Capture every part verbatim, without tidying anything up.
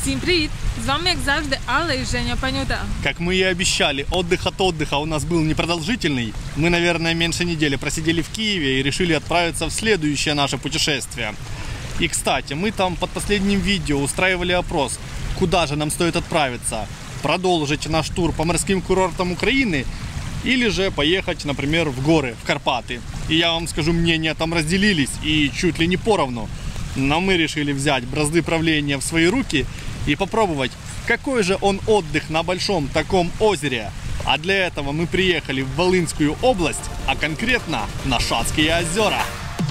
Всем привет! С вами, как завжди, Алла и Женя Панюта. Как мы и обещали, отдых от отдыха у нас был непродолжительный. Мы, наверное, меньше недели просидели в Киеве и решили отправиться в следующее наше путешествие. И, кстати, мы там под последним видео устраивали опрос, куда же нам стоит отправиться. Продолжить наш тур по морским курортам Украины или же поехать, например, в горы, в Карпаты. И я вам скажу, мнения там разделились и чуть ли не поровну. Но мы решили взять бразды правления в свои руки и попробовать, какой же он отдых на большом таком озере. А для этого мы приехали в Волынскую область, а конкретно на Шацкие озера.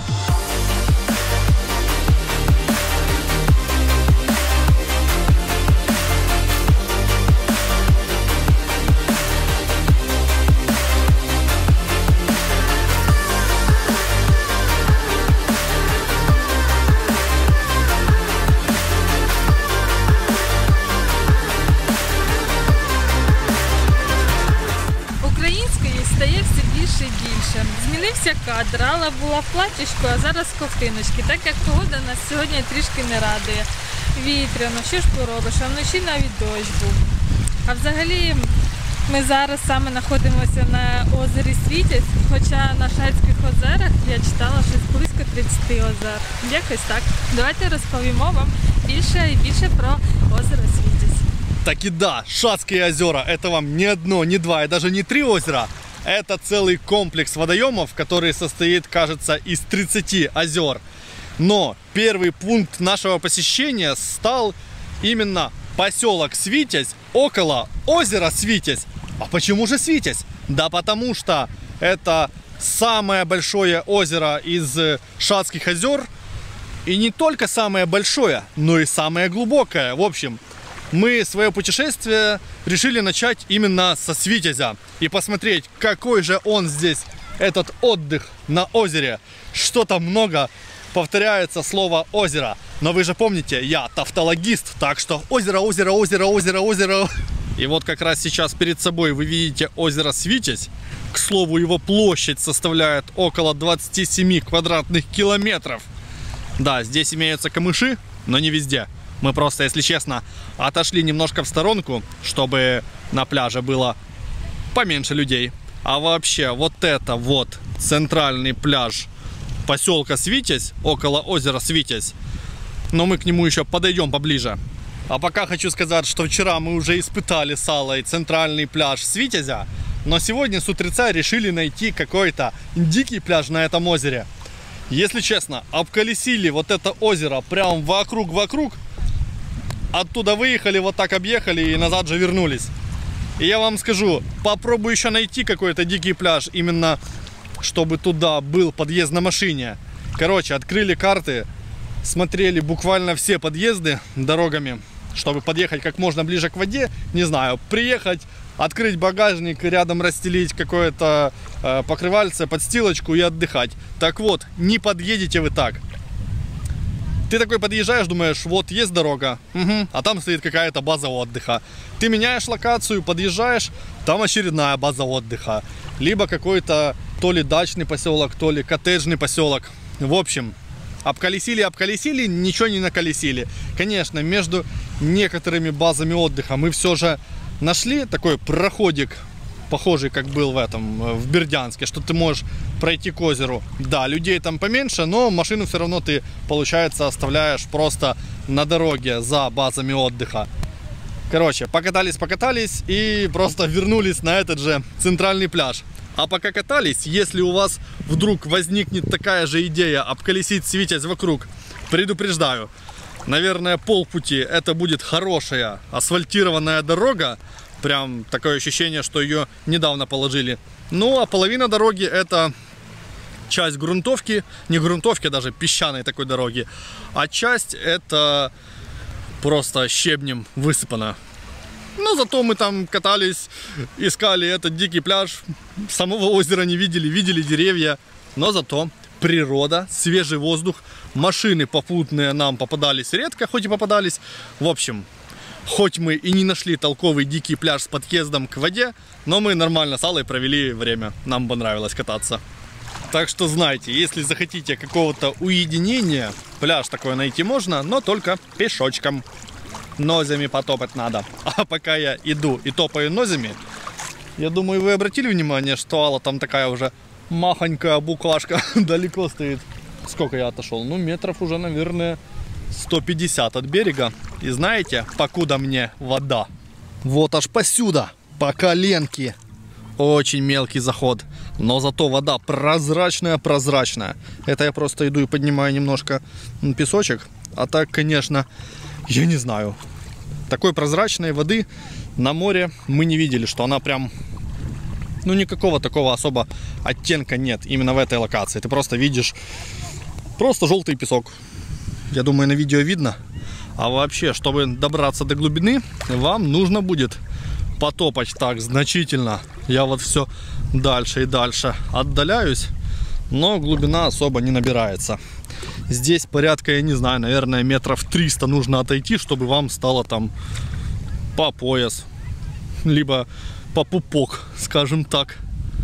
Стає все більше і більше. Змінився кадр, Алла була в платічку, а зараз в ковтиночці. Так як погода нас сьогодні трішки не радує. Вітряно, що ж поробиш, а вночі навіть дощ був. А взагалі ми зараз саме знаходимося на озері Світязь, хоча на Шацьких озерах я читала щось близько тридцяти озер. Якось так. Давайте розповімо вам більше і більше про озеро Світязь. Так и да, Шацкие озера — это вам не одно, не два и даже не три озера. Это целый комплекс водоемов, который состоит, кажется, из тридцати озер. Но первый пункт нашего посещения стал именно поселок Свитязь около озера Свитязь. А почему же Свитязь? Да потому что это самое большое озеро из Шацких озер. И не только самое большое, но и самое глубокое. В общем, мы свое путешествие решили начать именно со Свитязя и посмотреть, какой же он здесь, этот отдых на озере. Что-то много повторяется слово озеро. Но вы же помните, я тавтологист, так что озеро, озеро, озеро, озеро, озеро. И вот как раз сейчас перед собой вы видите озеро Свитязь. К слову, его площадь составляет около двадцати семи квадратных километров. Да, здесь имеются камыши, но не везде. Мы просто, если честно, отошли немножко в сторонку, чтобы на пляже было поменьше людей. А вообще, вот это вот центральный пляж поселка Свитязь, около озера Свитязь. Но мы к нему еще подойдем поближе. А пока хочу сказать, что вчера мы уже испытали с Аллой центральный пляж Свитязя. Но сегодня с утреца решили найти какой-то дикий пляж на этом озере. Если честно, обколесили вот это озеро прям вокруг-вокруг. Оттуда выехали, вот так объехали и назад же вернулись. И я вам скажу, попробую еще найти какой-то дикий пляж, именно чтобы туда был подъезд на машине. Короче, открыли карты, смотрели буквально все подъезды дорогами, чтобы подъехать как можно ближе к воде. Не знаю, приехать, открыть багажник, рядом расстелить какое-то э, покрывальце, подстилочку и отдыхать. Так вот, не подъедете вы так. Ты такой подъезжаешь, думаешь, вот есть дорога, угу, а там стоит какая-то база отдыха. Ты меняешь локацию, подъезжаешь, там очередная база отдыха. Либо какой-то то ли дачный поселок, то ли коттеджный поселок. В общем, обколесили, обколесили, ничего не наколесили. Конечно, между некоторыми базами отдыха мы все же нашли такой проходик, похожий, как был в этом, в Бердянске, что ты можешь пройти к озеру. Да, людей там поменьше, но машину все равно ты, получается, оставляешь просто на дороге за базами отдыха. Короче, покатались-покатались и просто вернулись на этот же центральный пляж. А пока катались, если у вас вдруг возникнет такая же идея обколесить Свитязь вокруг, предупреждаю, наверное, полпути это будет хорошая асфальтированная дорога. Прям такое ощущение, что ее недавно положили. Ну, а половина дороги это часть грунтовки. Не грунтовки, а даже песчаной такой дороги. А часть это просто щебнем высыпано. Но зато мы там катались, искали этот дикий пляж. Самого озера не видели, видели деревья. Но зато природа, свежий воздух. Машины попутные нам попадались редко, хоть и попадались. В общем... Хоть мы и не нашли толковый дикий пляж с подъездом к воде, но мы нормально с Аллой провели время. Нам понравилось кататься. Так что знайте, если захотите какого-то уединения, пляж такой найти можно, но только пешочком. нозями потопать надо. А пока я иду и топаю нозями, я думаю, вы обратили внимание, что Алла там такая уже махонькая букашка далеко стоит. Сколько я отошел? Ну, метров уже, наверное, сто пятьдесят от берега. И знаете, покуда мне вода? Вот аж посюда, по коленке. Очень мелкий заход, но зато вода прозрачная-прозрачная. Это я просто иду и поднимаю немножко песочек. А так, конечно, я не знаю. Такой прозрачной воды на море мы не видели, что она прям... Ну, никакого такого особо оттенка нет именно в этой локации. Ты просто видишь просто желтый песок. Я думаю, на видео видно. А вообще, чтобы добраться до глубины, вам нужно будет потопать так значительно. Я вот все дальше и дальше отдаляюсь, но глубина особо не набирается. Здесь порядка, я не знаю, наверное, метров триста нужно отойти, чтобы вам стало там по пояс, либо по пупок, скажем так.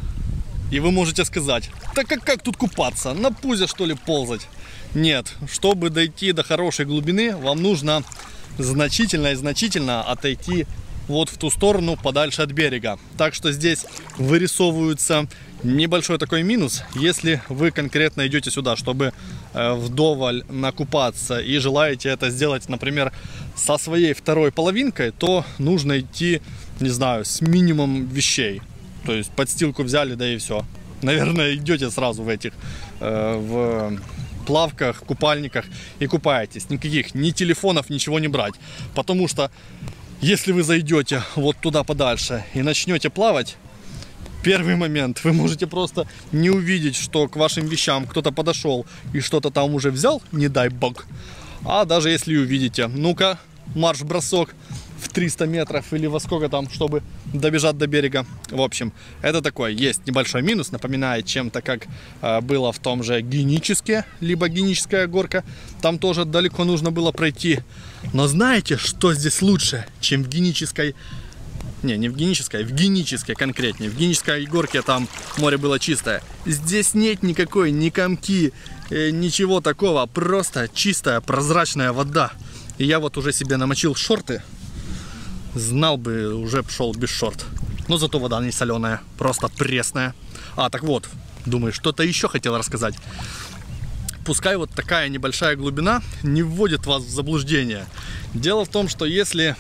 И вы можете сказать, так как, как тут купаться? На пузе, что ли, ползать? Нет, чтобы дойти до хорошей глубины, вам нужно значительно и значительно отойти вот в ту сторону, подальше от берега. Так что здесь вырисовывается небольшой такой минус, если вы конкретно идете сюда, чтобы э, вдоволь накупаться и желаете это сделать, например, со своей второй половинкой, то нужно идти, не знаю, с минимумом вещей. То есть подстилку взяли, да и все. Наверное, идете сразу в этих, э, в плавках, купальниках и купаетесь. Никаких ни телефонов, ничего не брать. Потому что если вы зайдете вот туда подальше и начнете плавать, первый момент, вы можете просто не увидеть, что к вашим вещам кто-то подошел и что-то там уже взял, не дай бог. А даже если увидите, ну-ка, марш-бросок в триста метров или во сколько там, чтобы добежать до берега. В общем, это такой, есть небольшой минус, напоминает чем-то, как э, было в том же Геническе, либо Геническая горка. Там тоже далеко нужно было пройти. Но знаете, что здесь лучше, чем в Генической? Не, не в Генической, в Генической конкретнее. В Генической горке там море было чистое. Здесь нет никакой ни комки, э, ничего такого. Просто чистая, прозрачная вода. И я вот уже себе намочил шорты. Знал бы, уже пошел без шорт. Но зато вода не соленая, просто пресная. А, так вот, думаю, что-то еще хотел рассказать. Пускай вот такая небольшая глубина не вводит вас в заблуждение. Дело в том, что если,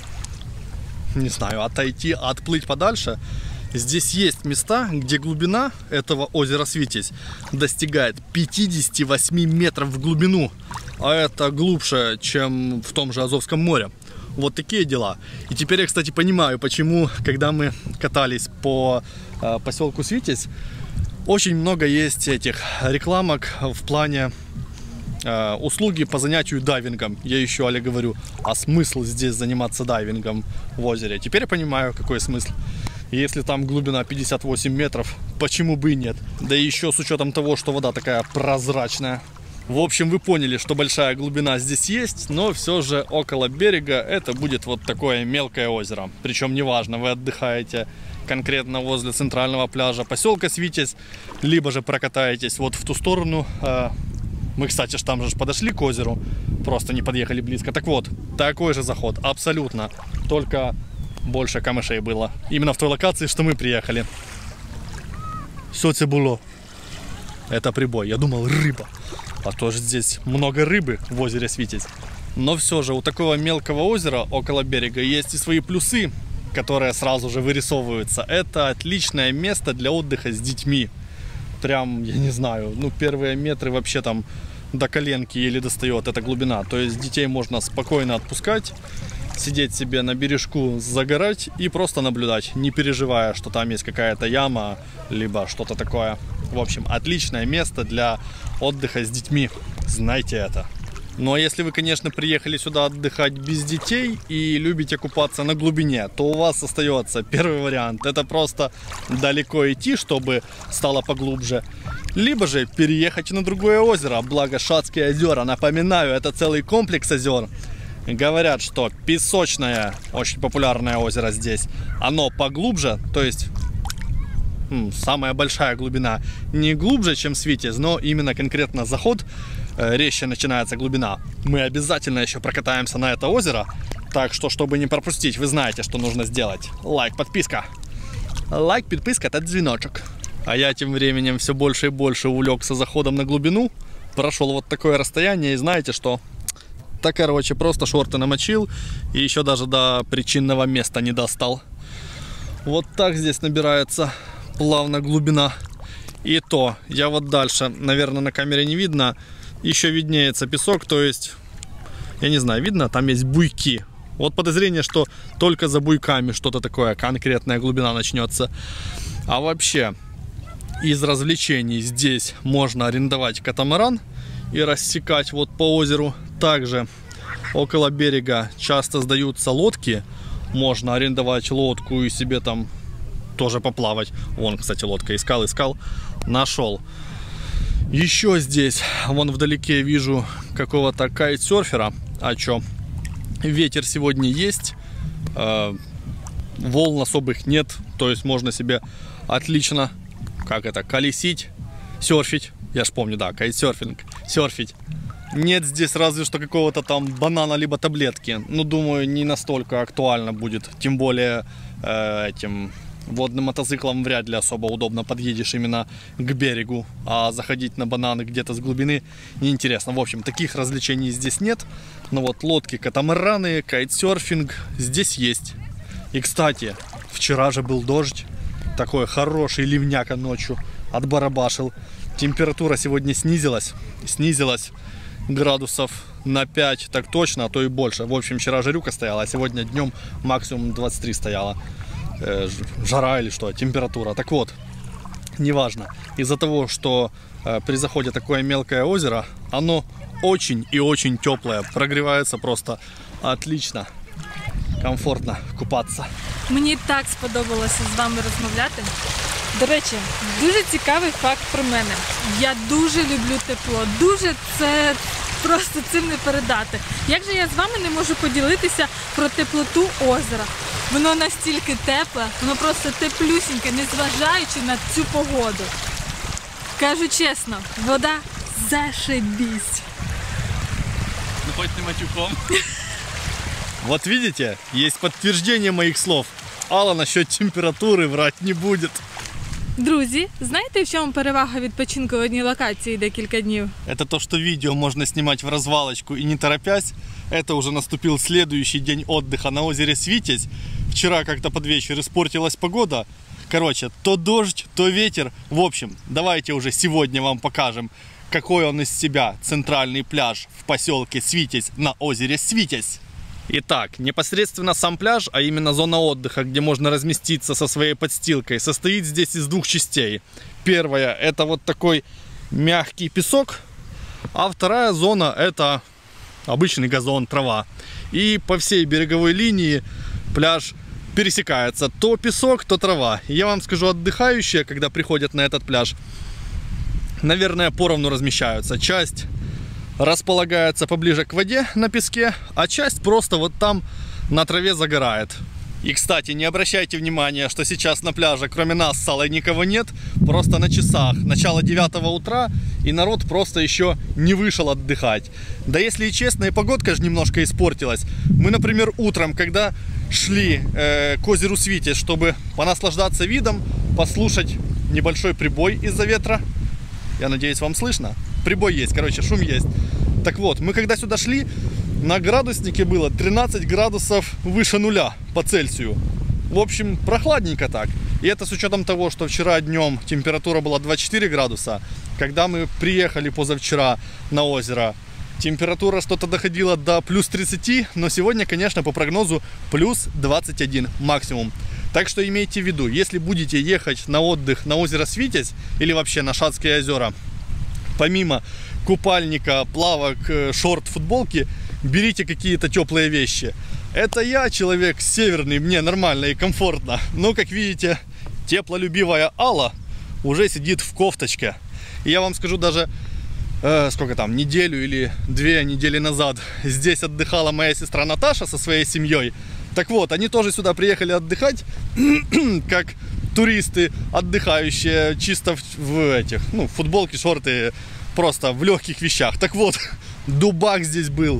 не знаю, отойти, отплыть подальше, здесь есть места, где глубина этого озера Свитязь достигает пятидесяти восьми метров в глубину. А это глубже, чем в том же Азовском море. Вот такие дела. И теперь я, кстати, понимаю, почему, когда мы катались по э, поселку Свитязь, очень много есть этих рекламок в плане э, услуги по занятию дайвингом. Я еще Оле говорю, а смысл здесь заниматься дайвингом в озере? Теперь я понимаю, какой смысл. Если там глубина пятьдесят восемь метров, почему бы и нет? Да и еще с учетом того, что вода такая прозрачная. В общем, вы поняли, что большая глубина здесь есть, но все же около берега это будет вот такое мелкое озеро. Причем неважно, вы отдыхаете конкретно возле центрального пляжа поселка Свитязь, либо же прокатаетесь вот в ту сторону. Мы, кстати, там же подошли к озеру, просто не подъехали близко. Так вот, такой же заход, абсолютно, только больше камышей было. Именно в той локации, что мы приехали. Что это было? Это прибой, я думал, рыба. А то же здесь много рыбы в озере Свитязь. Но все же у такого мелкого озера около берега есть и свои плюсы, которые сразу же вырисовываются. Это отличное место для отдыха с детьми. Прям, я не знаю, ну первые метры вообще там до коленки еле достает эта глубина. То есть детей можно спокойно отпускать, сидеть себе на бережку, загорать и просто наблюдать, не переживая, что там есть какая-то яма, либо что-то такое. В общем, отличное место для отдыха с детьми, знайте это. Но если вы, конечно, приехали сюда отдыхать без детей и любите купаться на глубине, то у вас остается первый вариант. Это просто далеко идти, чтобы стало поглубже. Либо же переехать на другое озеро, благо Шацкие озера. Напоминаю, это целый комплекс озер. Говорят, что Песочное, очень популярное озеро здесь, оно поглубже, то есть м, самая большая глубина, не глубже, чем Свитязь, но именно конкретно заход, э, резче начинается глубина. Мы обязательно еще прокатаемся на это озеро, Так что, чтобы не пропустить, вы знаете, что нужно сделать. Лайк, подписка. Лайк, подписка, это звоночек. А я тем временем все больше и больше увлекся заходом на глубину. Прошел вот такое расстояние и знаете что? Так, короче, просто шорты намочил и еще даже до причинного места не достал. Вот так здесь набирается плавно глубина. И то, я вот дальше, наверное, на камере не видно, еще виднеется песок, то есть, я не знаю, видно, там есть буйки. Вот подозрение, что только за буйками что-то такое, конкретная глубина начнется. А вообще, из развлечений здесь можно арендовать катамаран и рассекать вот по озеру. Также около берега часто сдаются лодки. Можно арендовать лодку и себе там тоже поплавать. Вон, кстати, лодка искал, искал, нашел. Еще здесь, вон вдалеке вижу какого-то кайтсерфера. А чё? Ветер сегодня есть, э, волн особых нет, то есть можно себе отлично, как это, колесить, серфить. Я ж помню, да, кайтсерфинг, серфить. Нет здесь разве что какого-то там банана либо таблетки. Ну, думаю, не настолько актуально будет, тем более э, этим водным мотоциклом вряд ли особо удобно подъедешь именно к берегу, а заходить на бананы где-то с глубины неинтересно. В общем, таких развлечений здесь нет. Но вот лодки, катамараны, кайтсерфинг здесь есть. И, кстати, вчера же был дождь, такой хороший ливняка ночью, отбарабашил. Температура сегодня снизилась, снизилась градусов на пять, так точно, а то и больше. В общем, вчера жарюка стояла, а сегодня днем максимум двадцать три стояла. Жара или что, температура. Так вот, неважно. Из-за того, что э, при заходе такое мелкое озеро, оно очень и очень теплое. Прогревается просто отлично. Комфортно купатися. Мені так сподобалося з вами розмовляти. До речі, дуже цікавий факт про мене. Я дуже люблю тепло. Дуже це просто цим не передати. Як же я з вами не можу поділитися про теплоту озера? Воно настільки тепле, воно просто теплюсіньке, незважаючи на цю погоду. Кажу чесно, вода зашибісь. Ну хоть не матюком. Вот видите, есть подтверждение моих слов. Алла насчет температуры врать не будет. Друзі, знаєте, в чому перевага відпочинку в одній локації декілька днів? Это то, что видео можно снимать в развалочку и не торопясь. Это уже наступил следующий день отдыха на озере Свитязь. Вчера как-то под вечер испортилась погода. Короче, то дождь, то ветер. В общем, давайте уже сегодня вам покажем, какой он из себя центральный пляж в поселке Свитязь на озере Свитязь. Итак, непосредственно сам пляж, а именно зона отдыха, где можно разместиться со своей подстилкой, состоит здесь из двух частей. Первая — это вот такой мягкий песок, а вторая зона — это обычный газон, трава. И по всей береговой линии пляж пересекается. То песок, то трава. И я вам скажу, отдыхающие, когда приходят на этот пляж, наверное, поровну размещаются. Часть располагается поближе к воде на песке, а часть просто вот там на траве загорает. И, кстати, не обращайте внимания, что сейчас на пляже кроме нас с Аллой никого нет. Просто на часах начало девятого утра, и народ просто еще не вышел отдыхать. Да если и честно, и погодка же немножко испортилась. Мы, например, утром, когда шли э, к озеру Свитязь, чтобы понаслаждаться видом, послушать небольшой прибой из-за ветра. Я надеюсь, вам слышно? Прибой есть, короче, шум есть. Так вот, мы когда сюда шли, на градуснике было тринадцать градусов выше нуля по Цельсию. В общем, прохладненько так. И это с учетом того, что вчера днем температура была двадцать четыре градуса. Когда мы приехали позавчера на озеро, температура что-то доходила до плюс тридцати, но сегодня, конечно, по прогнозу плюс двадцать один максимум. Так что имейте в виду, если будете ехать на отдых на озеро Свитязь или вообще на Шацкие озера, помимо купальника, плавок, шорт, футболки, берите какие-то теплые вещи. Это я человек северный, мне нормально и комфортно. Но, как видите, теплолюбивая Алла уже сидит в кофточке. И я вам скажу, даже э, сколько там, неделю или две недели назад здесь отдыхала моя сестра Наташа со своей семьей. Так вот, они тоже сюда приехали отдыхать, как туристы, отдыхающие чисто в, в этих, ну, футболки, шорты, просто в легких вещах. Так вот, дубак здесь был,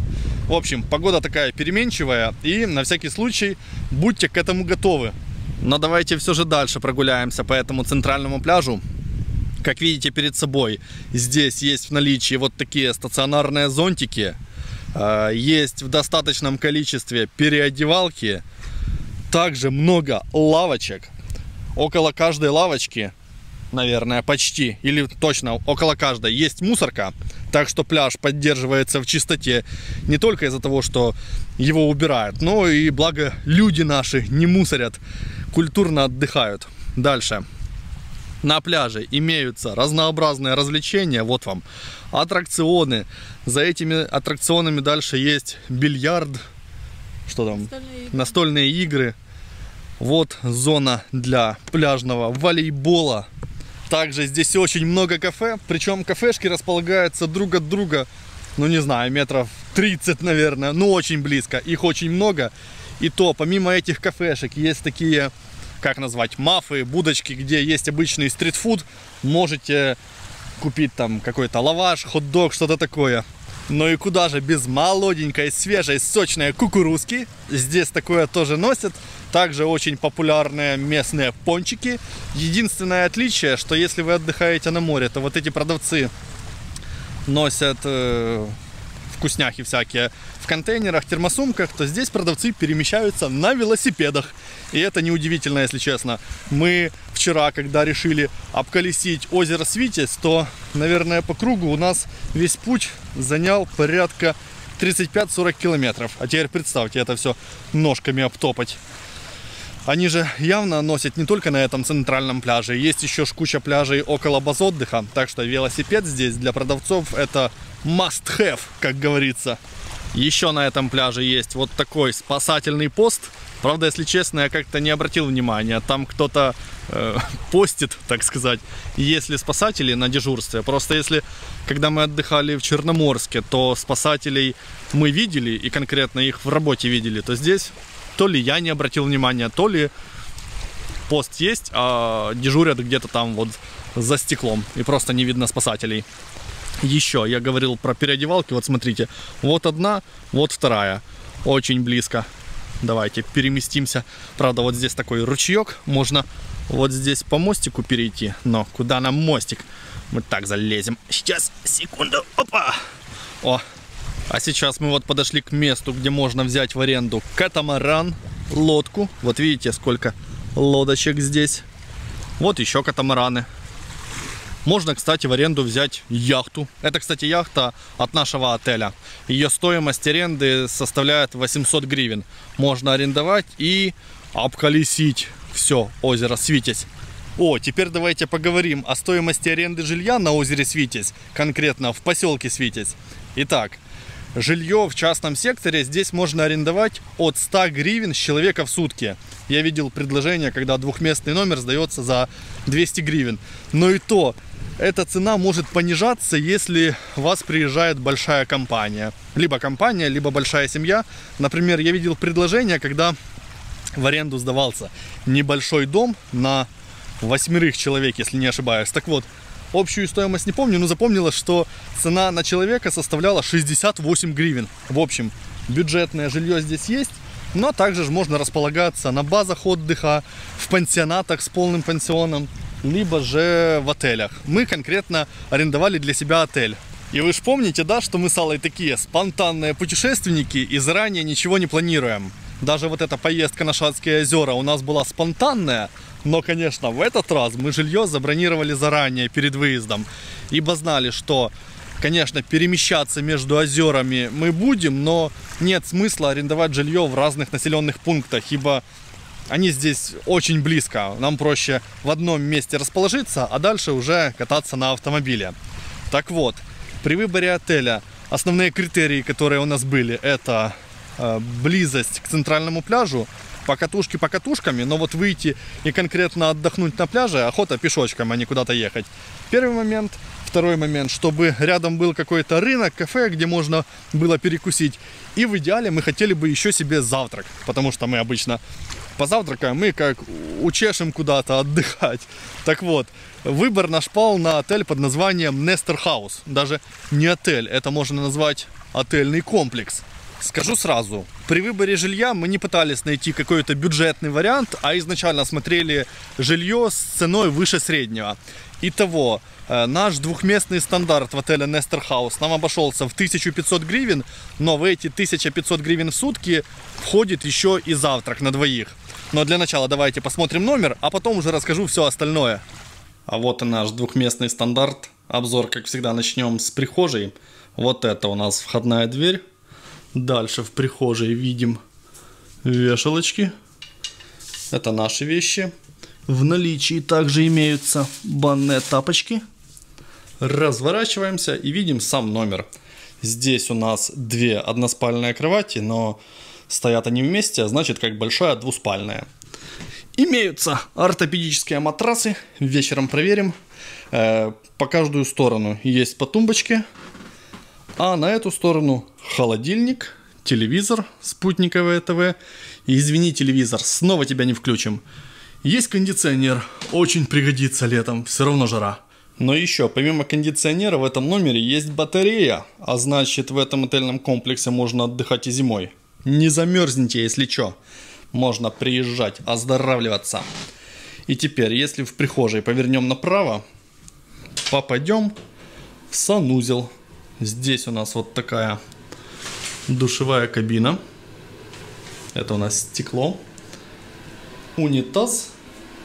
В общем, погода такая переменчивая, и на всякий случай будьте к этому готовы. Но давайте все же дальше прогуляемся по этому центральному пляжу. Как видите перед собой, здесь есть в наличии вот такие стационарные зонтики. Есть в достаточном количестве переодевалки. Также много лавочек. Около каждой лавочки, наверное, почти, или точно около каждой, есть мусорка. Так что пляж поддерживается в чистоте не только из-за того, что его убирают, но и благо люди наши не мусорят, культурно отдыхают. Дальше. На пляже имеются разнообразные развлечения. Вот вам аттракционы. За этими аттракционами дальше есть бильярд. Что там? Настольные игры. Настольные игры. Вот зона для пляжного волейбола. Также здесь очень много кафе. Причем кафешки располагаются друг от друга, ну не знаю, метров тридцать, наверное. Ну очень близко. Их очень много. И то, помимо этих кафешек, есть такие, как назвать, мафы, будочки, где есть обычный стритфуд. Можете купить там какой-то лаваш, хот-дог, что-то такое. Ну и куда же без молоденькой, свежей, сочной кукурузки. Здесь такое тоже носят. Также очень популярные местные пончики. Единственное отличие, что если вы отдыхаете на море, то вот эти продавцы носят э, вкусняхи всякие в контейнерах, термосумках, то здесь продавцы перемещаются на велосипедах. И это неудивительно, если честно. Мы вчера, когда решили обколесить озеро Свитязь, то, наверное, по кругу у нас весь путь занял порядка тридцать пять сорок километров. А теперь представьте, это все ножками обтопать. Они же явно носят не только на этом центральном пляже. Есть еще куча пляжей около баз отдыха. Так что велосипед здесь для продавцов это must have, как говорится. Еще на этом пляже есть вот такой спасательный пост. Правда, если честно, я как-то не обратил внимания. Там кто-то э, постит, так сказать, если спасатели на дежурстве. Просто если, когда мы отдыхали в Черноморске, то спасателей мы видели, и конкретно их в работе видели, то здесь то ли я не обратил внимания, то ли пост есть, а дежурят где-то там вот за стеклом, и просто не видно спасателей. Еще я говорил про переодевалки, вот смотрите, вот одна, вот вторая, очень близко. Давайте переместимся. Правда, вот здесь такой ручеек, можно вот здесь по мостику перейти, но куда нам мостик? Мы так залезем. Сейчас, секунду, опа! О! А сейчас мы вот подошли к месту, где можно взять в аренду катамаран, лодку. Вот видите, сколько лодочек здесь. Вот еще катамараны. Можно, кстати, в аренду взять яхту. Это, кстати, яхта от нашего отеля. Ее стоимость аренды составляет восемьсот гривен. Можно арендовать и обколесить все озеро Свитязь. О, теперь давайте поговорим о стоимости аренды жилья на озере Свитязь, конкретно в поселке Свитязь. Итак, жилье в частном секторе здесь можно арендовать от ста гривен с человека в сутки. Я видел предложение, когда двухместный номер сдается за двести гривен. Но и то, эта цена может понижаться, если у вас приезжает большая компания. Либо компания, либо большая семья. Например, я видел предложение, когда в аренду сдавался небольшой дом на восьмерых человек, если не ошибаюсь. Так вот, общую стоимость не помню, но запомнилось, что цена на человека составляла шестьдесят восемь гривен. В общем, бюджетное жилье здесь есть, но также же можно располагаться на базах отдыха, в пансионатах с полным пансионом, либо же в отелях. Мы конкретно арендовали для себя отель. И вы же помните, да, что мы с Аллой такие спонтанные путешественники и заранее ничего не планируем. Даже вот эта поездка на Шацкие озера у нас была спонтанная, но, конечно, в этот раз мы жилье забронировали заранее перед выездом, ибо знали, что, конечно, перемещаться между озерами мы будем, но нет смысла арендовать жилье в разных населенных пунктах, ибо они здесь очень близко. Нам проще в одном месте расположиться, а дальше уже кататься на автомобиле. Так вот, при выборе отеля основные критерии, которые у нас были, это э, близость к центральному пляжу, покатушки покатушками, но вот выйти и конкретно отдохнуть на пляже охота пешочком, а не куда-то ехать. Первый момент. Второй момент, чтобы рядом был какой-то рынок, кафе, где можно было перекусить. И в идеале мы хотели бы еще себе завтрак, потому что мы обычно позавтракаем, мы как учешем куда-то отдыхать. Так вот, выбор наш пал на отель под названием Нестер Хаус. Даже не отель, это можно назвать отельный комплекс. Скажу сразу, при выборе жилья мы не пытались найти какой-то бюджетный вариант, а изначально смотрели жилье с ценой выше среднего. Итого, наш двухместный стандарт в отеле Нестер Хаус нам обошелся в тысячу пятьсот гривен, но в эти тысяча пятьсот гривен в сутки входит еще и завтрак на двоих. Но для начала давайте посмотрим номер, а потом уже расскажу все остальное. А вот и наш двухместный стандарт. Обзор, как всегда, начнем с прихожей. Вот это у нас входная дверь. Дальше в прихожей видим вешалочки. Это наши вещи. В наличии также имеются банные тапочки. Разворачиваемся и видим сам номер. Здесь у нас две односпальные кровати, но стоят они вместе, а значит как большая двуспальная. Имеются ортопедические матрасы. Вечером проверим. По каждую сторону есть по тумбочке. А на эту сторону холодильник, телевизор, спутниковое ТВ. И извини, телевизор, снова тебя не включим. Есть кондиционер, очень пригодится летом, все равно жара. Но еще, помимо кондиционера, в этом номере есть батарея. А значит, в этом отельном комплексе можно отдыхать и зимой. Не замерзнете, если что. Можно приезжать, оздоравливаться. И теперь, если в прихожей повернем направо, попадем в санузел. Здесь у нас вот такая душевая кабина. Это у нас стекло. Унитаз.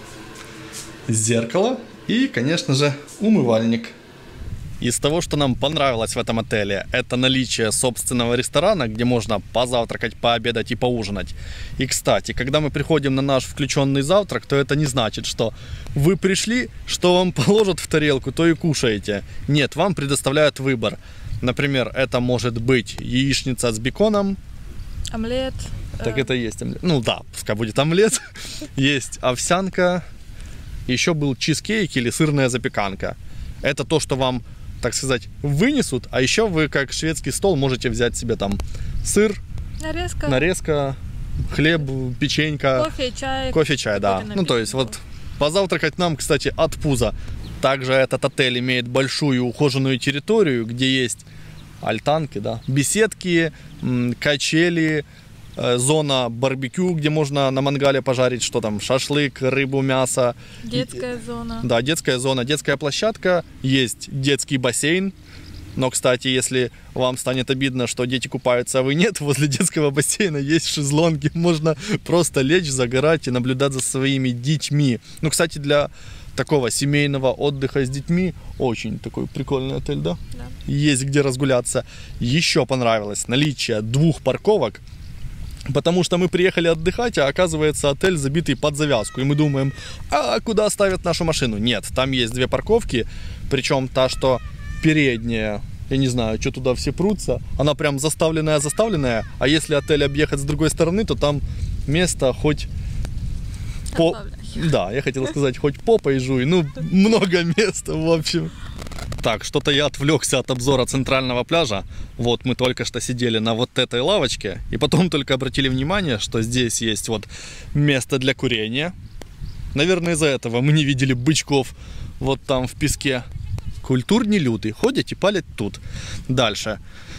Зеркало. И, конечно же, умывальник. Из того, что нам понравилось в этом отеле, это наличие собственного ресторана, где можно позавтракать, пообедать и поужинать. И, кстати, когда мы приходим на наш включенный завтрак, то это не значит, что вы пришли, что вам положат в тарелку, то и кушаете. Нет, вам предоставляют выбор. Например, это может быть яичница с беконом. Омлет. Так это есть омлет. Ну да, пускай будет омлет. Есть овсянка. Еще был чизкейк или сырная запеканка. Это то, что вам, так сказать, вынесут, а еще вы, как шведский стол, можете взять себе там сыр, нарезка, нарезка хлеб, печенька, кофе, чай. Кофе, чай, да. Ну, то есть, вот позавтракать нам, кстати, от пуза. Также этот отель имеет большую ухоженную территорию, где есть альтанки, да, беседки, качели, зона барбекю, где можно на мангале пожарить, что там, шашлык, рыбу, мясо. Детская зона. Да, детская зона, детская площадка, есть детский бассейн. Но, кстати, если вам станет обидно, что дети купаются, а вы нет, возле детского бассейна есть шезлонги, можно просто лечь, загорать и наблюдать за своими детьми. Ну, кстати, для такого семейного отдыха с детьми очень такой прикольный отель, да? Да. Есть где разгуляться. Еще понравилось наличие двух парковок. Потому что мы приехали отдыхать, а оказывается отель забитый под завязку. И мы думаем, а куда ставят нашу машину? Нет, там есть две парковки. Причем та, что передняя, я не знаю, что туда все прутся. Она прям заставленная-заставленная. А если отель объехать с другой стороны, то там место хоть... По... Да, я хотел сказать, хоть попой жуй. Ну, много места, в общем. Так, что-то я отвлекся от обзора центрального пляжа. Вот мы только что сидели на вот этой лавочке. И потом только обратили внимание, что здесь есть вот место для курения. Наверное, из-за этого мы не видели бычков вот там в песке. Культурные люди ходят и палят тут. Дальше.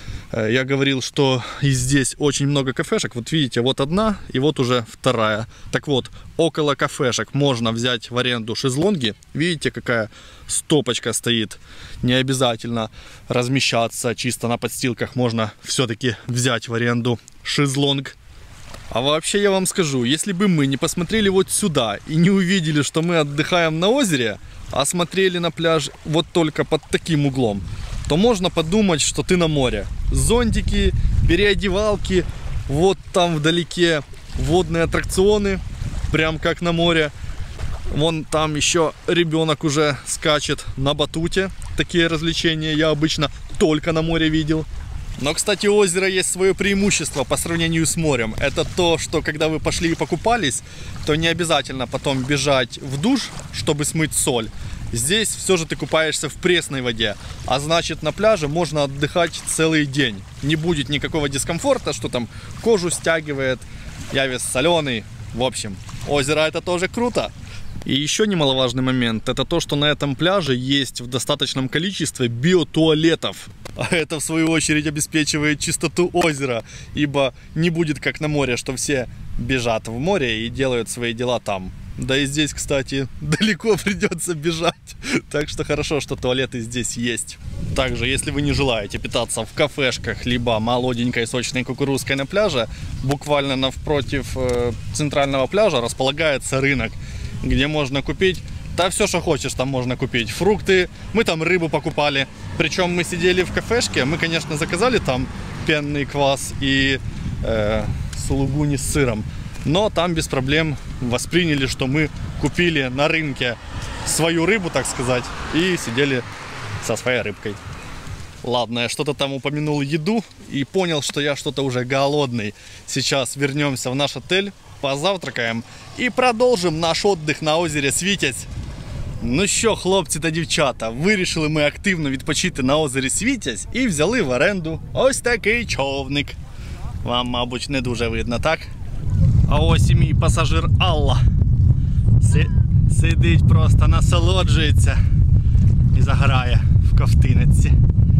Я говорил, что и здесь очень много кафешек. Вот видите, вот одна и вот уже вторая. Так вот, около кафешек можно взять в аренду шезлонги. Видите, какая стопочка стоит. Не обязательно размещаться чисто на подстилках. Можно все-таки взять в аренду шезлонг. А вообще я вам скажу, если бы мы не посмотрели вот сюда и не увидели, что мы отдыхаем на озере, а смотрели на пляж вот только под таким углом, то можно подумать, что ты на море. Зонтики, переодевалки, вот там вдалеке водные аттракционы, прям как на море. Вон там еще ребенок уже скачет на батуте. Такие развлечения я обычно только на море видел. Но, кстати, у озера есть свое преимущество по сравнению с морем. Это то, что когда вы пошли и покупались, то не обязательно потом бежать в душ, чтобы смыть соль. Здесь все же ты купаешься в пресной воде, а значит на пляже можно отдыхать целый день. Не будет никакого дискомфорта, что там кожу стягивает, я весь соленый. В общем, озеро это тоже круто. И еще немаловажный момент, это то, что на этом пляже есть в достаточном количестве биотуалетов. А это в свою очередь обеспечивает чистоту озера, ибо не будет как на море, что все бежат в море и делают свои дела там. Да и здесь, кстати, далеко придется бежать. Так что хорошо, что туалеты здесь есть. Также, если вы не желаете питаться в кафешках, либо молоденькой сочной кукурузкой на пляже, буквально напротив э, центрального пляжа располагается рынок, где можно купить, да все, что хочешь, там можно купить. Фрукты, мы там рыбу покупали. Причем мы сидели в кафешке, мы, конечно, заказали там пенный квас и э, сулугуни с сыром. Но там без проблем восприняли, что мы купили на рынке свою рыбу, так сказать, и сидели со своей рыбкой. Ладно, я что-то там упомянул еду и понял, что я что-то уже голодный. Сейчас вернемся в наш отель, позавтракаем и продолжим наш отдых на озере Світязь. Ну що, хлопці та дівчата, вирішили ми активно відпочити на озері Світязь і взяли в оренду ось такий човник. Вам, мабуть, не дуже видно, так? А ось і мій пасажир Алла. Си... Сидить просто, насолоджується і загорає в ковтиночці.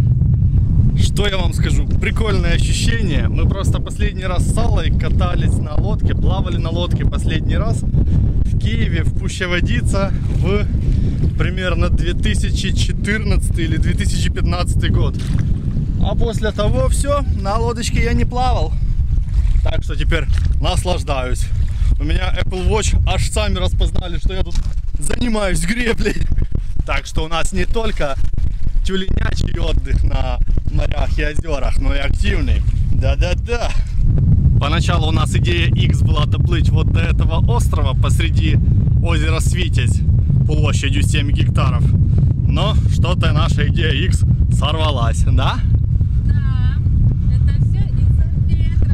Что я вам скажу? Прикольное ощущение. Мы просто последний раз с Аллой катались на лодке, плавали на лодке последний раз в Киеве, в Пуща-Водица в примерно две тысячи четырнадцатый или две тысячи пятнадцатый год. А после того все, на лодочке я не плавал. Так что теперь наслаждаюсь. У меня Apple Watch аж сами распознали, что я тут занимаюсь греблей. Так что у нас не только тюленячий отдых на морях и озерах, но и активный. Да-да-да. Поначалу у нас идея X была доплыть вот до этого острова посреди озера Світязь площадью семь гектаров. Но что-то наша идея X сорвалась, да? Да, это все из-за ветра.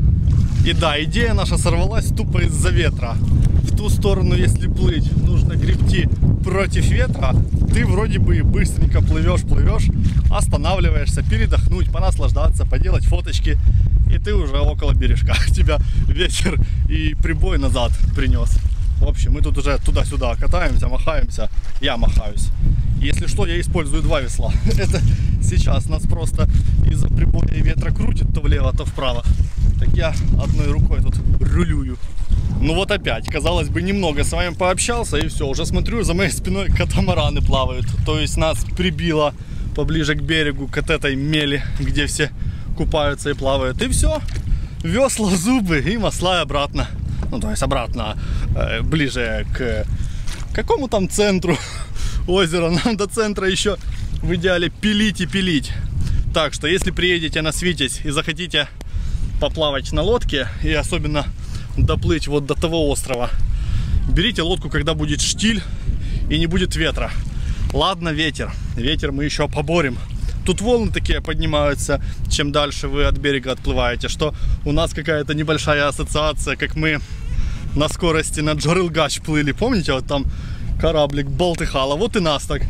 И да, идея наша сорвалась тупо из-за ветра. В ту сторону, если плыть, нужно гребти против ветра. Ты вроде бы быстренько плывешь, плывешь, останавливаешься, передохнуть, понаслаждаться, поделать фоточки. И ты уже около бережка. Тебя ветер и прибой назад принес. В общем, мы тут уже туда-сюда катаемся, махаемся. Я махаюсь. Если что, я использую два весла. Это сейчас нас просто из-за прибоя и ветра крутит то влево, то вправо. Так я одной рукой тут рулюю. Ну вот опять, казалось бы, немного с вами пообщался, и все, уже смотрю, за моей спиной катамараны плавают. То есть нас прибило поближе к берегу, к этой мели, где все купаются и плавают. И все, весла в зубы и масла обратно. Ну, то есть обратно, э, ближе к какому там центру озера. Нам до центра еще в идеале пилить и пилить. Так что, если приедете на Світязь и захотите поплавать на лодке, и особенно доплыть вот до того острова, берите лодку, когда будет штиль и не будет ветра. Ладно, ветер. Ветер мы еще поборем. Тут волны такие поднимаются, чем дальше вы от берега отплываете, что у нас какая-то небольшая ассоциация, как мы на скорости на Джарылгач плыли. Помните, вот там кораблик болтыхало. Вот и нас так.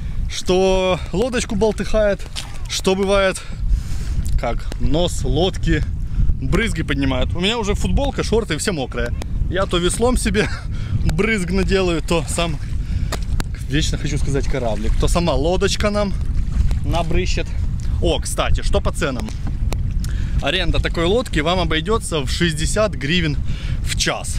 Что лодочку болтыхает, что бывает, как нос лодки брызги поднимают. У меня уже футболка, шорты, все мокрые. Я то веслом себе брызг наделаю, то сам, вечно хочу сказать, кораблик, то сама лодочка нам набрыщет. О, кстати, что по ценам? Аренда такой лодки вам обойдется в шестьдесят гривен в час.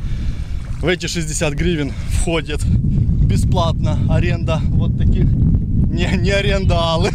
В эти шестьдесят гривен входит бесплатно аренда вот таких, не, не аренда Аллы,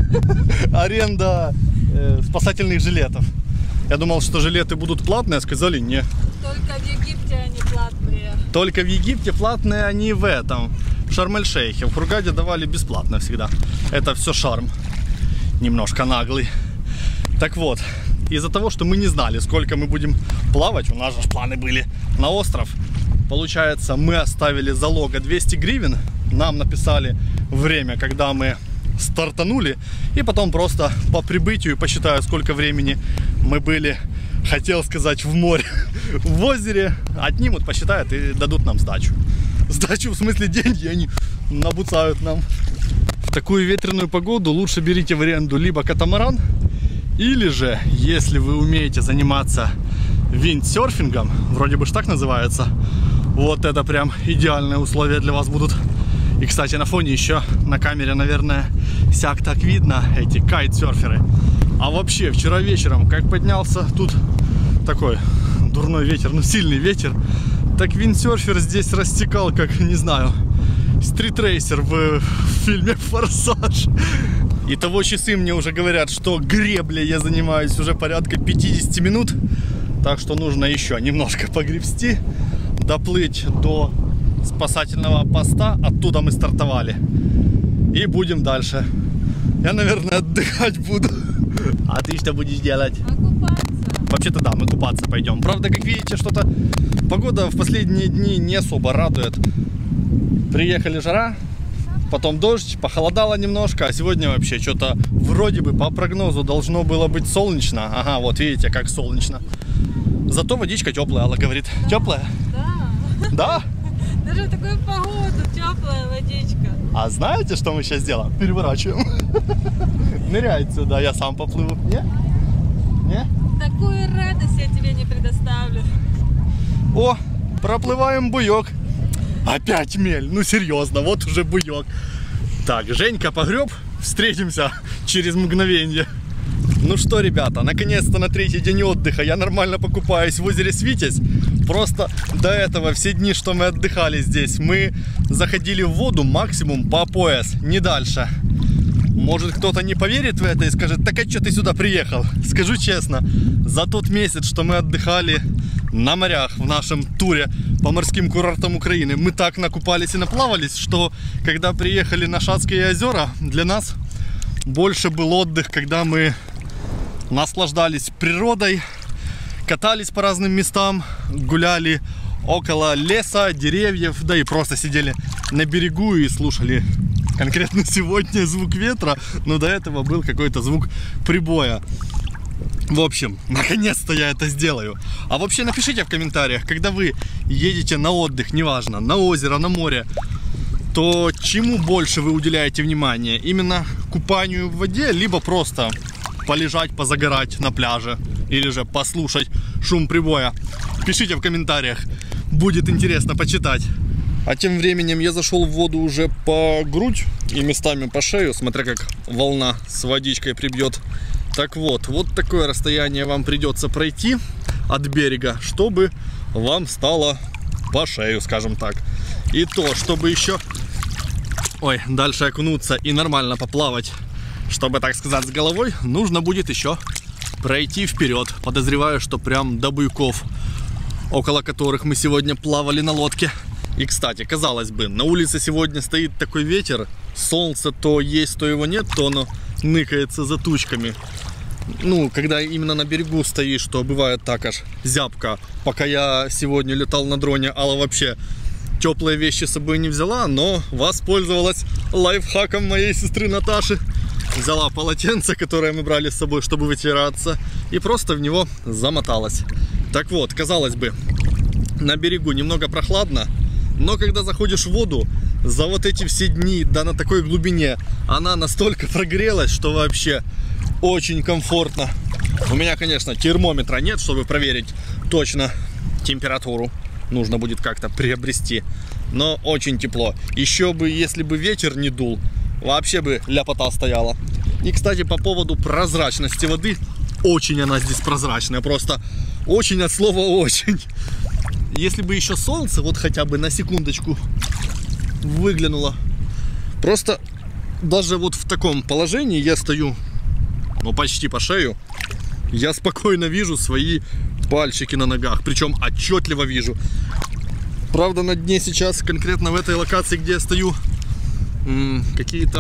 аренда э, спасательных жилетов. Я думал, что жилеты будут платные, сказали нет. Только в Египте они платные. Только в Египте платные они в этом, в Шарм-эль-Шейхе. В Хургаде давали бесплатно всегда. Это все шарм. Немножко наглый. Так вот, из-за того, что мы не знали, сколько мы будем плавать, у нас же планы были на остров. Получается, мы оставили залога двести гривен. Нам написали время, когда мы стартанули, и потом просто по прибытию, посчитаю, сколько времени мы были, хотел сказать, в море, в озере, отнимут, посчитают и дадут нам сдачу. Сдачу в смысле деньги они набуцают нам. В такую ветреную погоду лучше берите в аренду либо катамаран, или же, если вы умеете заниматься виндсерфингом, вроде бы ж так называется, вот это прям идеальные условия для вас будут. И, кстати, на фоне еще на камере, наверное, сяк так видно эти кайтсерферы. А вообще, вчера вечером, как поднялся тут такой дурной ветер, ну сильный ветер, так виндсерфер здесь растекал, как, не знаю, стритрейсер в, в фильме «Форсаж». Итого часы мне уже говорят, что греблей я занимаюсь уже порядка пятьдесят минут. Так что нужно еще немножко погребсти, доплыть до спасательного поста. Оттуда мы стартовали. И будем дальше. Я, наверное, отдыхать буду. А ты что будешь делать? А купаться? Вообще-то да, мы купаться пойдем. Правда, как видите, что-то погода в последние дни не особо радует. Приехали, жара, потом дождь, похолодало немножко, а сегодня вообще что-то вроде бы по прогнозу должно было быть солнечно. Ага, вот видите, как солнечно. Зато водичка теплая, Алла говорит. Да, теплая? Да. Да? Даже в такую погоду теплая водичка. А знаете, что мы сейчас делаем? Переворачиваем. Ныряет сюда, я сам поплыву. Не? Не? Такую радость я тебе не предоставлю. О, проплываем буёк. Опять мель, ну серьезно, вот уже буёк. Так, Женька погреб, встретимся через мгновение. Ну что, ребята, наконец-то на третий день отдыха я нормально покупаюсь в озере Свитязь. Просто до этого все дни, что мы отдыхали здесь, мы заходили в воду максимум по пояс, не дальше. Может, кто-то не поверит в это и скажет: так а что ты сюда приехал? Скажу честно, за тот месяц, что мы отдыхали на морях в нашем туре по морским курортам Украины, мы так накупались и наплавались, что когда приехали на Шацкие озера, для нас больше был отдых, когда мы наслаждались природой, катались по разным местам, гуляли около леса, деревьев, да и просто сидели на берегу и слушали конкретно сегодня звук ветра, но до этого был какой-то звук прибоя. В общем, наконец-то я это сделаю. А вообще напишите в комментариях, когда вы едете на отдых, неважно, на озеро, на море, то чему больше вы уделяете внимание? Именно купанию в воде, либо просто полежать, позагорать на пляже, или же послушать шум прибоя? Пишите в комментариях, будет интересно почитать. А тем временем я зашел в воду уже по грудь и местами по шею, смотря как волна с водичкой прибьет. Так вот, вот такое расстояние вам придется пройти от берега, чтобы вам стало по шею, скажем так. И то, чтобы еще, ой, дальше окунуться и нормально поплавать, чтобы, так сказать, с головой, нужно будет еще пройти вперед. Подозреваю, что прям до буйков, около которых мы сегодня плавали на лодке. И, кстати, казалось бы, на улице сегодня стоит такой ветер, солнце то есть, то его нет, то оно ныкается за тучками. Ну, когда именно на берегу стоишь, то бывает так аж зябко. Пока я сегодня летал на дроне, Алла вообще теплые вещи с собой не взяла, но воспользовалась лайфхаком моей сестры Наташи. Взяла полотенце, которое мы брали с собой, чтобы вытираться, и просто в него замоталась. Так вот, казалось бы, на берегу немного прохладно, но когда заходишь в воду, за вот эти все дни, да на такой глубине, она настолько прогрелась, что вообще очень комфортно. У меня, конечно, термометра нет, чтобы проверить точно температуру. Нужно будет как-то приобрести. Но очень тепло. Еще бы, если бы ветер не дул, вообще бы ляпота стояла. И, кстати, по поводу прозрачности воды, очень она здесь прозрачная. Просто очень от слова очень. Если бы еще солнце вот хотя бы на секундочку выглянуло. Просто даже вот в таком положении я стою, ну, почти по шею. Я спокойно вижу свои пальчики на ногах. Причем отчетливо вижу. Правда, на дне сейчас, конкретно в этой локации, где я стою, какие-то,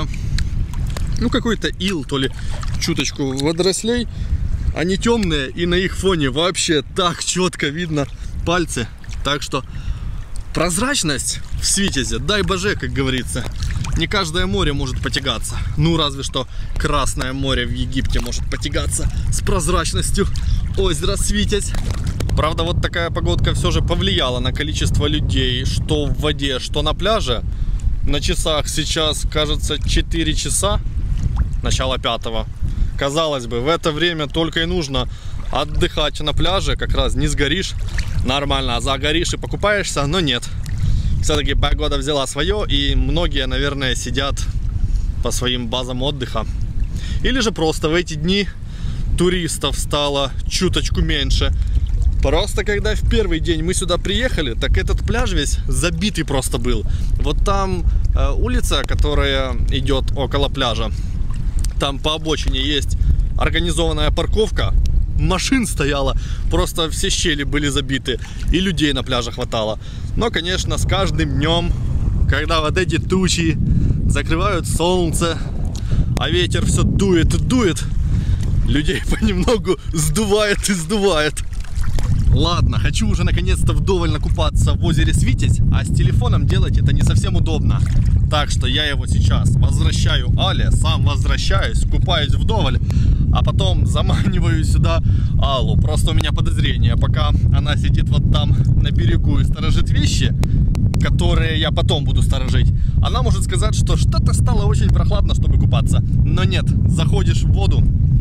ну, какой-то ил, то ли чуточку водорослей. Они темные, и на их фоне вообще так четко видно пальцы. Так что прозрачность в Свитязи, дай боже, как говорится. Не каждое море может потягаться. Ну, разве что Красное море в Египте может потягаться с прозрачностью озера Свитязь. Правда, вот такая погодка все же повлияла на количество людей, что в воде, что на пляже. На часах сейчас, кажется, четыре часа, начало пятого. Казалось бы, в это время только и нужно отдыхать на пляже, как раз не сгоришь нормально, а загоришь и покупаешься, но нет. Все-таки погода взяла свое, и многие, наверное, сидят по своим базам отдыха. Или же просто в эти дни туристов стало чуточку меньше. Просто когда в первый день мы сюда приехали, так этот пляж весь забитый просто был. Вот там э, улица, которая идет около пляжа, там по обочине есть организованная парковка. Машин стояло, просто все щели были забиты, и людей на пляже хватало. Но, конечно, с каждым днем, когда вот эти тучи закрывают солнце, а ветер все дует и дует, людей понемногу сдувает и сдувает. Ладно, хочу уже наконец-то вдоволь накупаться в озере Свитязь, а с телефоном делать это не совсем удобно. Так что я его сейчас возвращаю Але, сам возвращаюсь, купаюсь вдоволь, а потом заманиваю сюда Аллу. Просто у меня подозрение, пока она сидит вот там на берегу и сторожит вещи, которые я потом буду сторожить, она может сказать, что что-то стало очень прохладно, чтобы купаться. Но нет, заходишь в воду,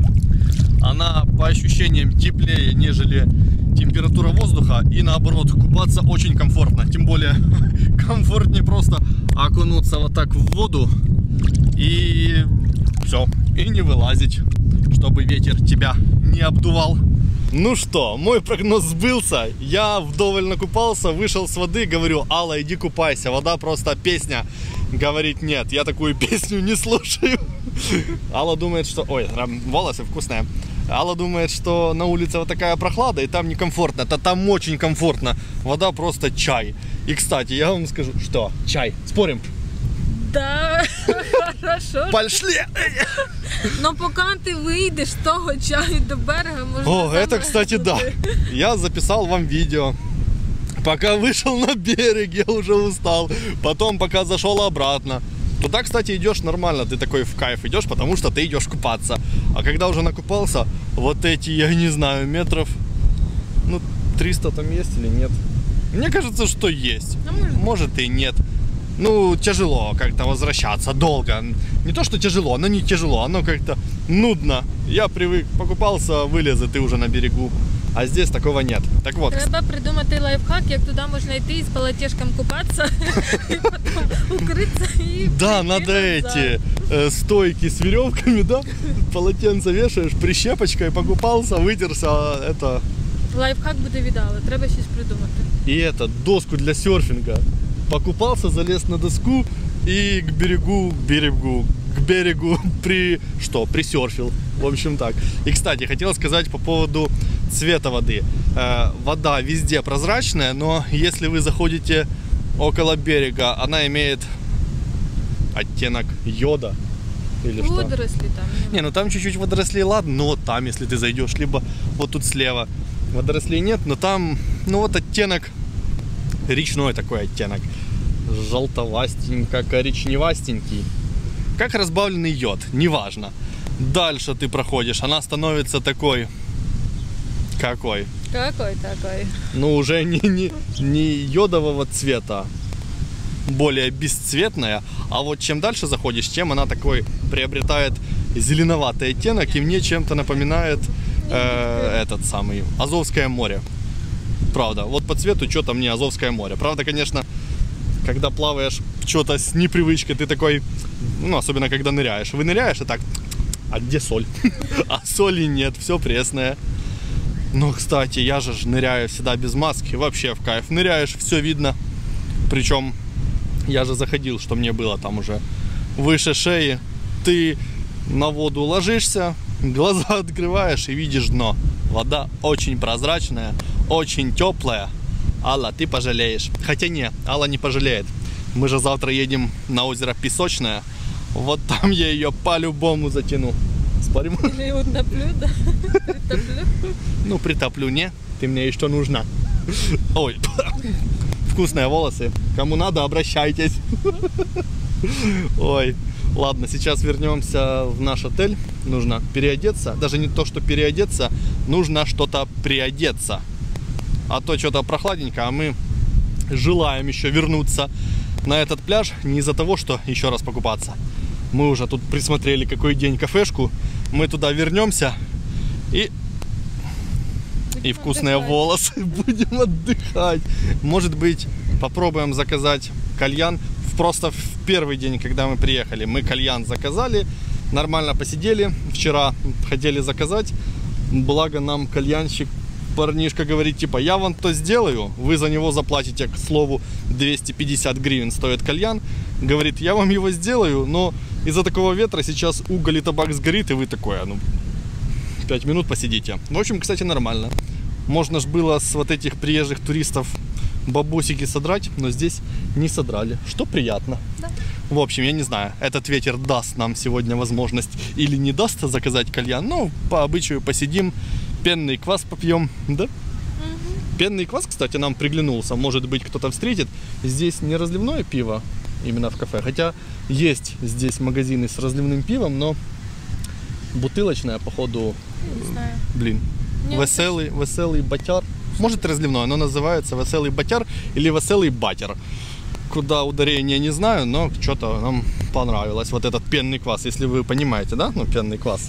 она по ощущениям теплее, нежели температура воздуха, и наоборот, купаться очень комфортно. Тем более комфортнее просто окунуться вот так в воду и все, и не вылазить, чтобы ветер тебя не обдувал. Ну что, мой прогноз сбылся. Я вдоволь накупался, вышел с воды, говорю: Алла, иди купайся. Вода просто песня. Говорит: нет, я такую песню не слушаю. Алла думает, что... Ой, волосы вкусные. Алла думает, что на улице вот такая прохлада, и там некомфортно. Это там очень комфортно. Вода просто чай. И, кстати, я вам скажу, что чай. Спорим? Да, хорошо. Пошли! Но поки ти вийдеш з того чаю до берега, можна... О, это, кстати, да. Я записал вам видео. Пока вышел на берег, я уже устал. Потом, пока зашел обратно. Туда, кстати, идешь нормально. Ты такой в кайф идешь, потому что ты идешь купаться. А когда уже накупался, вот эти, я не знаю, метров, ну, триста там есть или нет? Мне кажется, что есть. А может... может и нет. Ну, тяжело как-то возвращаться, долго. Не то, что тяжело, но не тяжело, оно как-то нудно. Я привык, покупался, вылез, и ты уже на берегу. А здесь такого нет. Так вот. Треба придумати лайфхак, як туди можна йти з полотешком купатися, і потім укритися і... Да, надо эти э, стойки с веревками, да? Полотенце вешаешь, прищепочкой покупался, вытерся, это... Лайфхак буде віддали, треба щось придумати. И это, доску для серфинга. Покупался, залез на доску и к берегу, к берегу, к берегу при... Что? Присерфил. В общем так. И, кстати, хотел сказать по поводу цвета воды. Э, вода везде прозрачная, но если вы заходите около берега, она имеет оттенок йода. Или что? Водоросли там. Не, ну там чуть-чуть водорослей, ладно, но вот там, если ты зайдешь, либо вот тут слева водорослей нет, но там, ну вот оттенок, речной такой оттенок, желтовастенько, коричневастенький, как разбавленный йод, неважно. Дальше ты проходишь, она становится такой, какой? Какой такой? Ну уже не, не, не йодового цвета, более бесцветная, а вот чем дальше заходишь, тем она такой приобретает зеленоватый оттенок, и мне чем-то напоминает э, этот самый Азовское море. Правда, вот по цвету что-то мне Азовское море. Правда, конечно, когда плаваешь что-то с непривычкой, ты такой, ну, особенно когда ныряешь. Вы ныряешь и так, а где соль? А соли нет, все пресное. Но, кстати, я же ныряю всегда без маски, вообще в кайф. Ныряешь, все видно. Причем я же заходил, что мне было там уже выше шеи. Ты на воду ложишься, глаза открываешь и видишь дно. Вода очень прозрачная, очень теплая. Алла, ты пожалеешь. Хотя не, Алла не пожалеет. Мы же завтра едем на озеро Песочное. Вот там я ее по-любому затяну. Спорим? Или утоплю, да? Притоплю? Ну, притоплю, не. Ты мне еще нужна. Ой, вкусные волосы. Кому надо, обращайтесь. Ой, ладно, сейчас вернемся в наш отель. Нужно переодеться. Даже не то, что переодеться, нужно что-то приодеться. А то что-то прохладненько, а мы желаем еще вернуться на этот пляж не из-за того, что еще раз покупаться. Мы уже тут присмотрели какой день кафешку. Мы туда вернемся и... и вкусные Отдыхать. волосы. Будем отдыхать. Может быть, попробуем заказать кальян. Просто в первый день, когда мы приехали, мы кальян заказали. Нормально посидели. Вчера хотели заказать. Благо нам кальянщик, парнишка, говорит, типа, я вам то сделаю, вы за него заплатите, к слову, двести пятьдесят гривен стоит кальян. Говорит, я вам его сделаю, но из-за такого ветра сейчас уголь и табак сгорит, и вы такое, ну, пять минут посидите. В общем, кстати, нормально. Можно ж было с вот этих приезжих туристов бабосики содрать, но здесь не содрали, что приятно. Да. В общем, я не знаю, этот ветер даст нам сегодня возможность или не даст заказать кальян, но по обычаю посидим, пенный квас попьем, да? Угу. Пенный квас, кстати, нам приглянулся, может быть, кто-то встретит. Здесь не разливное пиво именно в кафе, хотя есть здесь магазины с разливным пивом, но бутылочное, походу, Не знаю. блин, Не веселый, веселый батяр. Может, разливное, оно называется веселый батяр или веселый батер. Куда ударение, не знаю, но что-то нам понравилось. Вот этот пенный квас, если вы понимаете, да? Ну, пенный квас.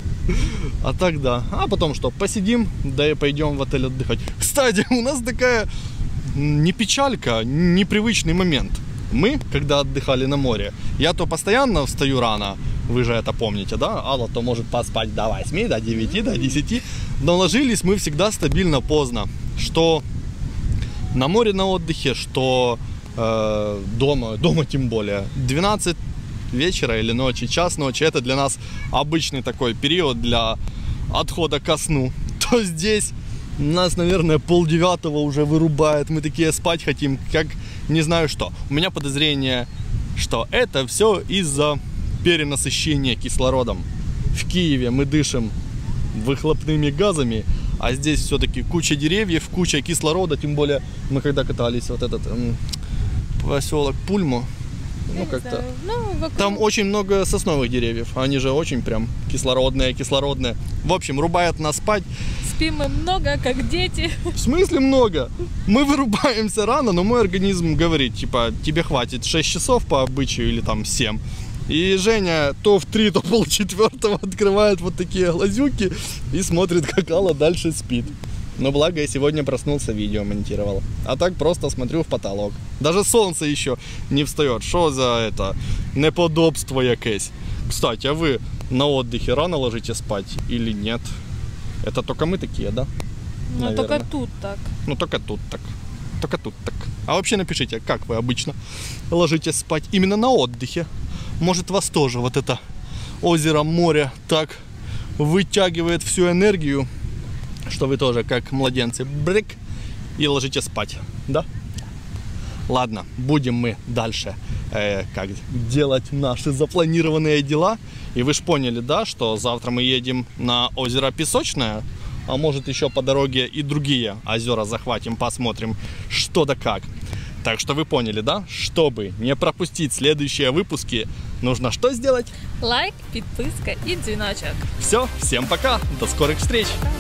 А так да. А потом что? Посидим, да и пойдем в отель отдыхать. Кстати, у нас такая не печалька, непривычный момент. Мы, когда отдыхали на море, я то постоянно встаю рано, вы же это помните, да? Алла то может поспать до восьми, до девяти, до десяти. Но ложились мы всегда стабильно поздно. Что на море на отдыхе, что э, дома, дома тем более. двенадцать вечера или ночи, час ночи, это для нас обычный такой период для отхода ко сну. То здесь нас, наверное, полдевятого уже вырубает, мы такие спать хотим, как не знаю что. У меня подозрение, что это все из-за перенасыщения кислородом. В Киеве мы дышим выхлопными газами, а здесь все-таки куча деревьев, куча кислорода, тем более мы когда катались вот этот м, поселок Пульмо, ну как-то Ну, вокруг... там очень много сосновых деревьев, они же очень прям кислородные, кислородные. В общем, рубает нас спать. Спим мы много, как дети. В смысле много? Мы вырубаемся рано, но мой организм говорит, типа, тебе хватит шесть часов по обычаю или там семь. И Женя то в три, то полчетвертого открывает вот такие глазюки и смотрит, как Алла дальше спит. Но благо я сегодня проснулся, видео монтировал. А так просто смотрю в потолок. Даже солнце еще не встает. Что за это неподобство якесь? Кстати, а вы на отдыхе рано ложитесь спать или нет? Это только мы такие, да? Ну, Наверное. только тут так. Ну, только тут так. Только тут так. А вообще напишите, как вы обычно ложитесь спать именно на отдыхе? Может, вас тоже вот это озеро, море так вытягивает всю энергию, что вы тоже, как младенцы, брик, и ложитесь спать, да? Ладно, будем мы дальше э, как делать наши запланированные дела. И вы же поняли, да, что завтра мы едем на озеро Песочное, а может еще по дороге и другие озера захватим, посмотрим, что да как. Так что вы поняли, да? Чтобы не пропустить следующие выпуски, нужно что сделать? Лайк, підписка і дзвіночок. Все, всем пока, до скорых встреч!